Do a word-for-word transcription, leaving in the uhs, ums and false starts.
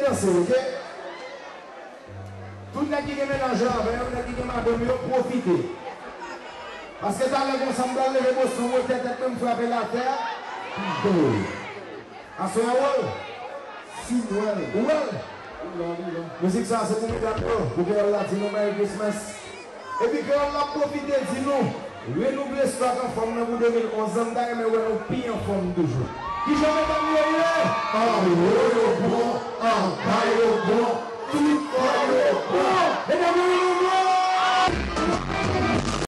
danser, ok? Tout le monde qui est mélangé avec, tout le monde qui est madame, profitez. Parce que dans le ensemble, les émotions, vous êtes même frapper la terre. À ce moment-là, si well, well. Musique ça, c'est pour nous d'accord, pour que Allah dise nous Merry Christmas. Et puis que Allah profite, dit nous, renouveler ce qu'on a fait pour deux mille onze ans, mais on a pire en forme toujours. Qui jamais pas mieux? Ah, oui, bon, ah,